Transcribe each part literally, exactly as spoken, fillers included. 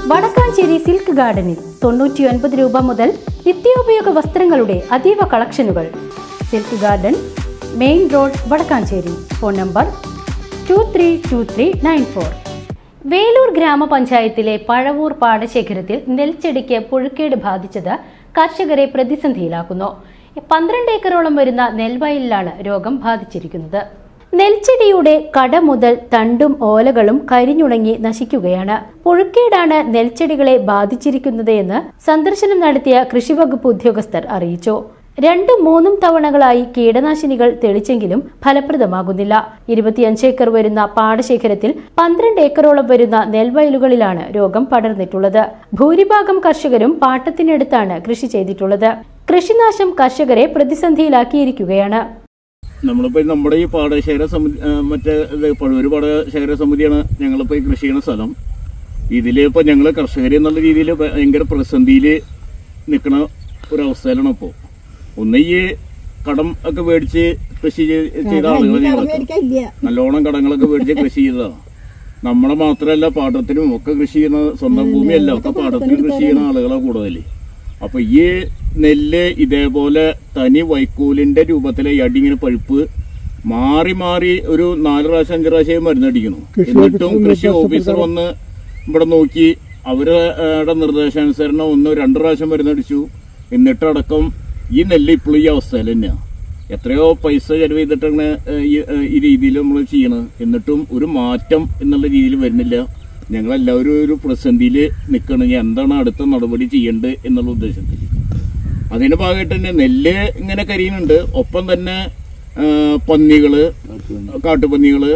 Vadakkanchery silk ഗാർഡനിൽ തൊണ്ണൂറ്റി ഒൻപത് രൂപ മുതൽ നിത്യോപയോഗ വസ്ത്രങ്ങളുടെ അതീവ കളക്ഷനുകൾ. Silk garden, main road, Vadakkanchery. Phone number two three two three nine four. Velur ഗ്രാമപഞ്ചായത്തിലെ പഴവൂർ പാടശേഖരത്തിൽ നെൽച്ചെടിക്ക് പുഴുക്കേട് ബാധിച്ചത് കർഷകരെ പ്രതിസന്ധിയിലാക്കുന്നു. പന്ത്രണ്ട് ഏക്കറോളം വരുന്ന നെൽവയലിലാണ് രോഗം ബാധിച്ചിരിക്കുന്നത്. നെൽച്ചെടിയുടെ കട മുതൽ തണ്ടും ഓലകളും കരിഞ്ഞുണങ്ങി നശിക്കുകയാണ്. പുഴുക്കേടാണ് നെൽച്ചെടികളെ ബാധിച്ചിരിക്കുന്നത് എന്ന് സന്ദർശനം നടത്തിയ കൃഷിവകുപ്പ് ഉദ്യോഗസ്ഥർ അറിയിച്ചു. രണ്ടും മൂന്നും തവണകളായി കീടനാശിനികൾ തെളിച്ചെങ്കിലും ഫലപ്രദമാകുന്നില്ല. ഇരുപത്തിയഞ്ച് ഏക്കർ വരുന്ന പാടശേഖരത്തിൽ പന്ത്രണ്ട് ഏക്കറോളം വരുന്ന നെൽവയലുകളിലാണ് രോഗം പടർന്നിട്ടുള്ളത്. ഭൂരിഭാഗം കർഷകരും പാട്ടത്തിനടുത്താണ് കൃഷി ചെയ്തിട്ടുള്ളത്. കൃഷിനാശം കർഷകരെ പ്രതിസന്ധിയിലാക്കിയിരിക്കുകയാണ്. നമ്മളിപ്പോ നമ്മുടെ ഈ പാടശേഖര സമിതി, മറ്റേ പഴൂര് പാടശേഖര സമിതിയാണ് ഞങ്ങളിപ്പോ ഈ കൃഷി ചെയ്യുന്ന സ്ഥലം. ഇതിലിപ്പോ ഞങ്ങള് കർഷകർ എന്നുള്ള രീതിയിൽ ഭയങ്കര പ്രതിസന്ധിയിൽ നിൽക്കുന്ന ഒരവസ്ഥയിലാണ്. ഇപ്പോ ഒന്ന് ഈ കടം ഒക്കെ മേടിച്ച് കൃഷി ചെയ്ത ആളുകൾ, നല്ലോണം കടങ്ങളൊക്കെ മേടിച്ച് കൃഷി ചെയ്തതാണ്. നമ്മളെ മാത്രമല്ല, പാട്ടത്തിനും ഒക്കെ കൃഷി ചെയ്യുന്ന, സ്വന്തം ഭൂമിയല്ല, ഒക്കെ പാട്ടത്തിനും കൃഷി ചെയ്യുന്ന ആളുകളാണ് കൂടുതൽ. അപ്പൊ ഈ നെല്ല് ഇതേപോലെ തനി വൈക്കോലിന്റെ രൂപത്തിലെ അടിങ്ങനെ പഴുപ്പ് മാറി മാറി ഒരു നാല് പ്രാവശ്യം അഞ്ചു പ്രാവശ്യം മരുന്നടിക്കുന്നു. എന്നിട്ടും കൃഷി ഓഫീസർ വന്ന് ഇവിടെ നോക്കി അവരുടെ നിർദ്ദേശാനുസരണം ഒന്ന് രണ്ടു പ്രാവശ്യം മരുന്നടിച്ചു. എന്നിട്ടടക്കം ഈ നെല്ല് ഇപ്പോഴും ഈ അവസ്ഥയിൽ തന്നെയാണ്. എത്രയോ പൈസ ചെലവ് ചെയ്തിട്ടാണ് ഈ രീതിയിൽ നമ്മൾ ചെയ്യണത്. എന്നിട്ടും ഒരു മാറ്റം എന്നുള്ള രീതിയിൽ വരുന്നില്ല. ഞങ്ങളെല്ലാവരും ഒരു പ്രതിസന്ധിയിൽ നിൽക്കണം. എന്താണ് അടുത്ത നടപടി ചെയ്യേണ്ടത് എന്നുള്ള ഉദ്ദേശത്തിൽ. അതിന്റെ ഭാഗമായിട്ട് തന്നെ നെല്ല് ഇങ്ങനെ കരിയുന്നുണ്ട്. ഒപ്പം തന്നെ പന്നികള്, കാട്ടുപന്നികള്,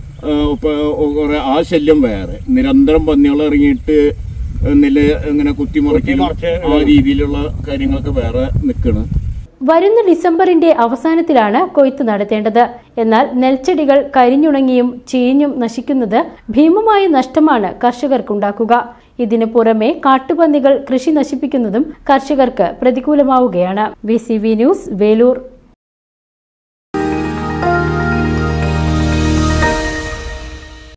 കുറെ ആ ശല്യം വേറെ. നിരന്തരം പന്നികൾ ഇറങ്ങിയിട്ട് നെല്ല് ഇങ്ങനെ കുത്തിമുറക്കി ആ രീതിയിലുള്ള കാര്യങ്ങളൊക്കെ വേറെ നിൽക്കണം. വരുന്ന ഡിസംബറിന്റെ അവസാനത്തിലാണ് കൊയ്ത്ത് നടത്തേണ്ടത്. എന്നാൽ നെൽച്ചെടികൾ കരിഞ്ഞുണങ്ങിയും ചീഞ്ഞും നശിക്കുന്നത് ഭീമമായ നഷ്ടമാണ് കർഷകർക്കുണ്ടാക്കുക. ഇതിനു പുറമെ കാട്ടുപന്നികൾ കൃഷി നശിപ്പിക്കുന്നതും കർഷകർക്ക് പ്രതികൂലമാവുകയാണ്. V C V news, Velur.